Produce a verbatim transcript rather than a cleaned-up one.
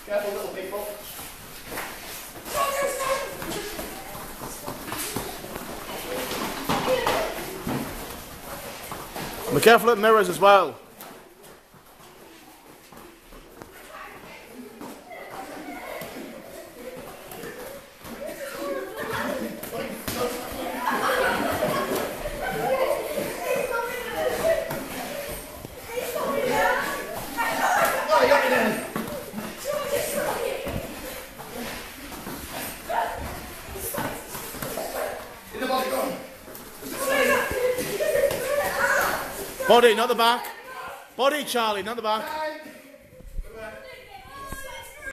Careful, little people. Be careful at mirrors as well. Body, not the back. Body, Charlie, not the back.